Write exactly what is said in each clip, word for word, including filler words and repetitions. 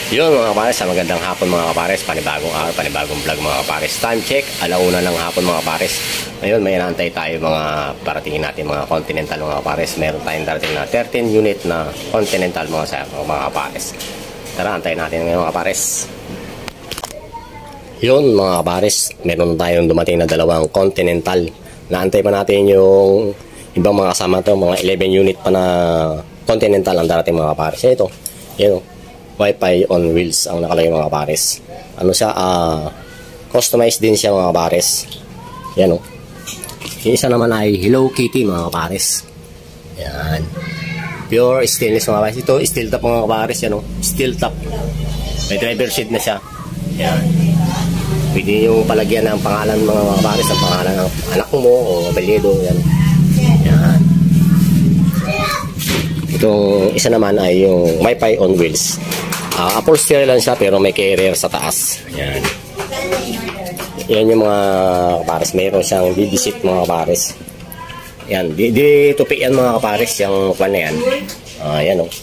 Yun mga kapares, magandang hapon mga kapares, panibagong araw, panibagong vlog mga kapares. Time check, alauna ng hapon mga kapares. Ngayon may inaantay tayo mga paratingin natin mga Continental mga kapares. Meron tayong darating na thirteen unit na Continental mga, sa, mga kapares. Tara, antayin natin ngayon mga kapares. Yun mga kapares, meron tayong dumating na dalawang Continental. Naantay pa natin yung ibang mga kasama to, mga eleven unit pa na Continental ang darating mga kapares. Ito, yun o. Wi-Fi on wheels ang nakalagay mga kapares. Ano siya, uh, customized din siya mga kapares. Yan o. Yung isa naman ay Hello Kitty mga kapares. Yan. Pure stainless mga kapares. Ito, steel top mga kapares. Yan o. Steel top. May driver seat na siya. Yan. Pwede yung palagyan ng pangalan mga kapares. Ang pangalan ng anak mo o apelyido. Yan. Yan. Itong isa naman ay yung Wi-Fi on wheels. Uh, upholstery lang siya pero may carrier sa taas. Yan. Yan yung mga kapares. Mayroon siyang baby seat mga kapares. Yan. Di, di tupi yan mga kapares. Yung pan na yan. Uh, yan o. Oh.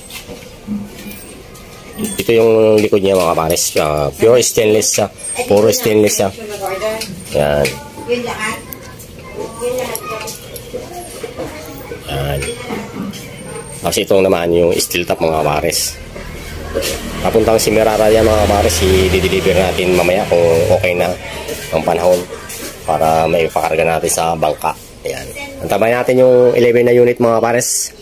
Ito yung likod niya mga kapares. Uh, pure stainless siya. Puro stainless siya. Yan. Yan. Kasi itong naman yung steel top mga kapares. Papuntang si Merara yan mga kapares. I-deliver natin mamaya kung okay na ang panahon para may pakarga natin sa bangka. Ayan. Antabayan natin yung eleven na unit mga kapares.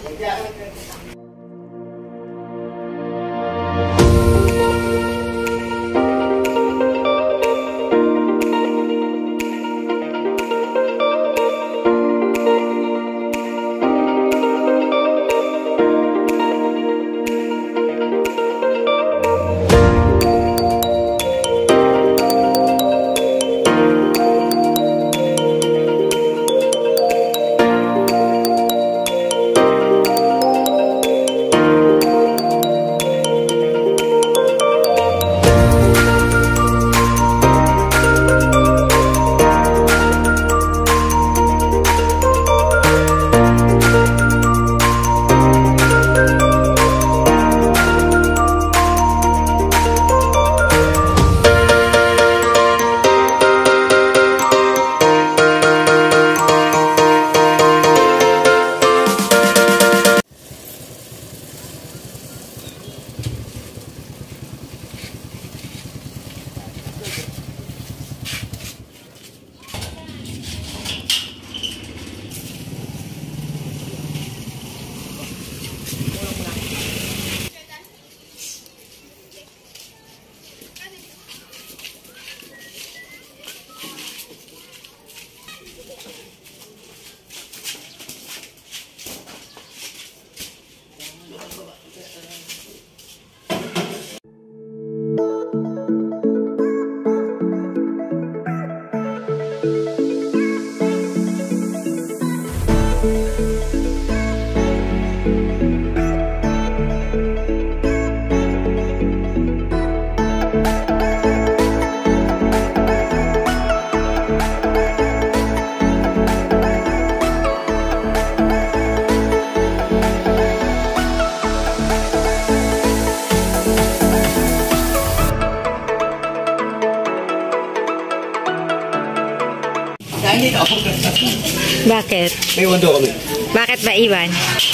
Bakit? May wando kami. Bakit ba, Iwan?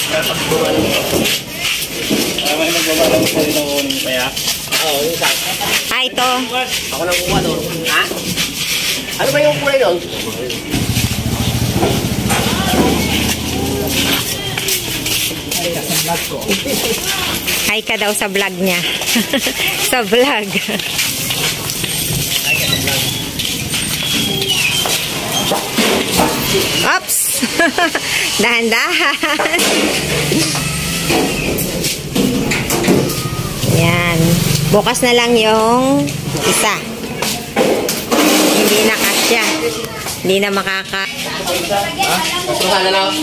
Ah, ito. Ako lang kumuha doon. Ha? Ano ba yung kulay doon? Hi ka daw sa vlog niya. Sa vlog. Oops! Dahan-dahan. Yan. Bukas na lang yung isa. Hindi na kasya. Hindi na makaka... Ha? Pasukan na lang.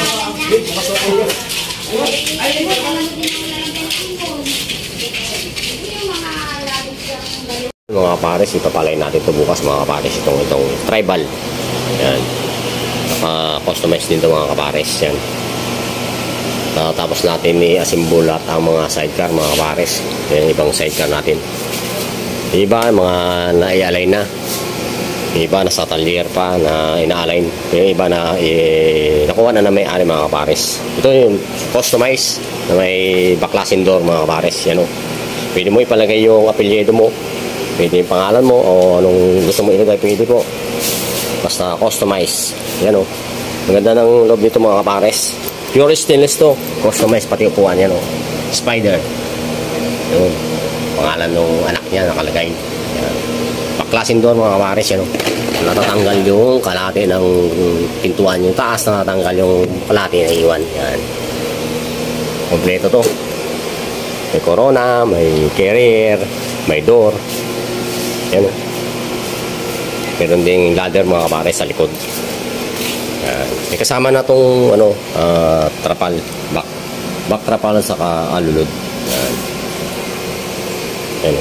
Mga kapares, ipapalay natin ito bukas mga kapares. Itong, itong tribal. Yan. Uh, customize din ito mga kapares yan. Uh, tapos natin i-assemble at ang mga sidecar, mga pares. Yung ibang sidecar natin. Yung iba, mga na-i-align na. Yung iba, nasa talyer pa, na ina-align. Yung iba na eh, nakuha na na may-ari, mga pares. Ito yung customize na may baklasin door, mga pares. Yan o. Pwede mo ipalagay yung apelyido mo. Pwede yung pangalan mo o anong gusto mo ilagay, pwede po. Basta customize. Yan o. Maganda ng loob nito, mga pares. Pure stainless to. Customize pati upuan. Yan o. Spider. Yun. Pangalan ng anak niya nakalagay. Yan. Baklasin door, mga pares. Yan o. Natatanggal yung kalate ng pintuan. Yung taas natatanggal yung kalate na iwan. Yan. Kompleto to. May corona, may carrier, may door. Yan. Meron ding ladder, mga kapare, sa likod. Yan. May kasama na tong ano, uh, trapal, back, back trapal sa alulod. Yan. Yan.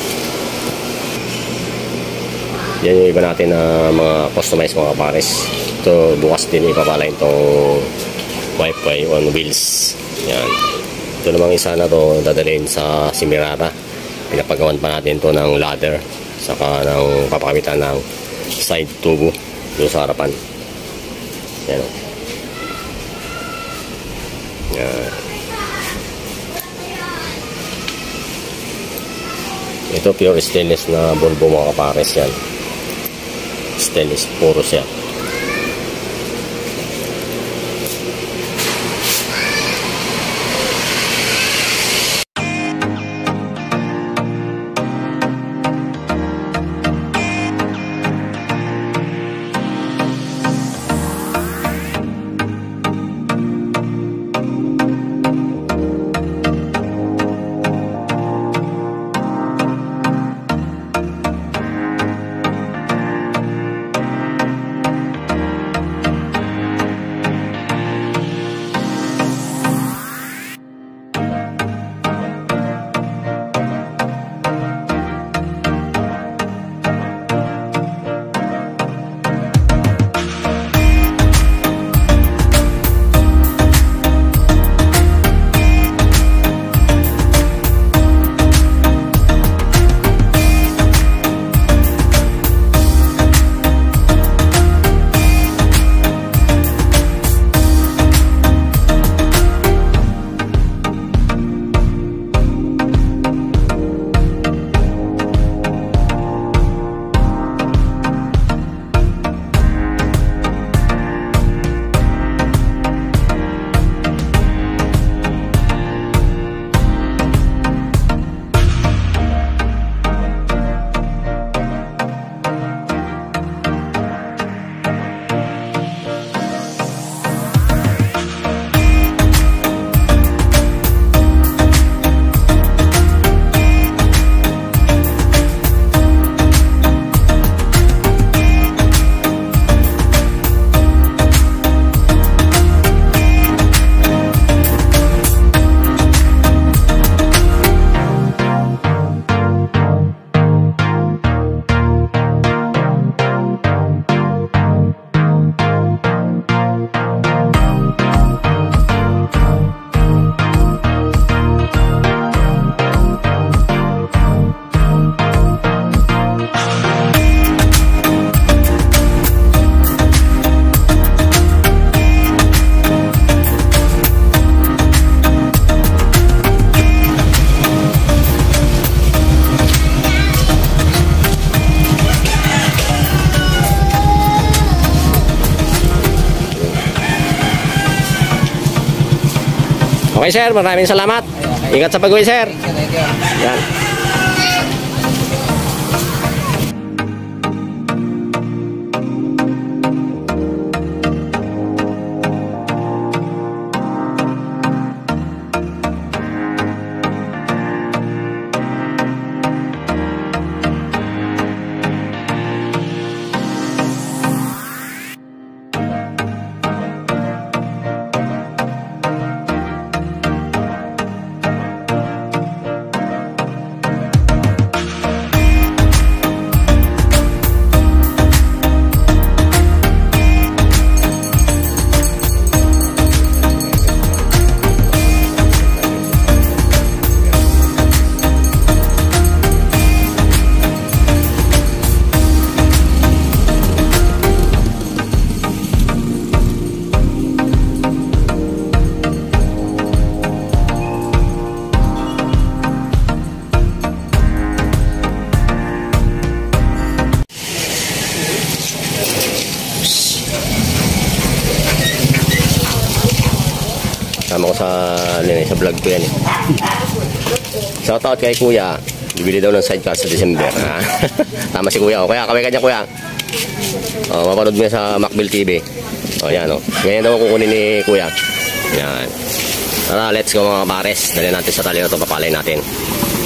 Yan yung iba natin na mga customized, mga pares. Ito bukas din ipapalain tong wifi on wheels. Yan. Ito namang isa na to dadalhin sa Simirata. Pinapagawan pa natin to ng ladder, saka ng papakabitan ng side tubo doon sa harapan. Yan o. Yan. Ito pure stainless na bulbo, mga kapares. Yan. Stainless puro siya. Okay sir, maraming salamat. Ingat sa pag-uwi sir. Yan. kasama ko sa, ano, sa vlog ko yan eh. Shoutout kay Kuya. Bibili daw ng sidecar sa December. Tama si Kuya. O, Kuya, kami kanya Kuya. O, mapanood mo sa Vill T V. O, yan o. Ngayon daw kukunin ni Kuya. Yan. Tara, let's go mga pares. Dali natin sa tali na ito, papalay natin.